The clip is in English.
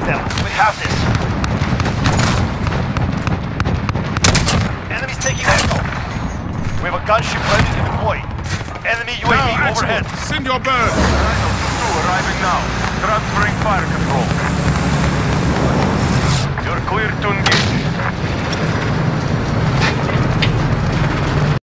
them. We have this. Enemy's taking echo. We have a gunship ready to deploy. Enemy UAV overhead. Send your bird. Rhino 2 arriving now. Transferring fire control.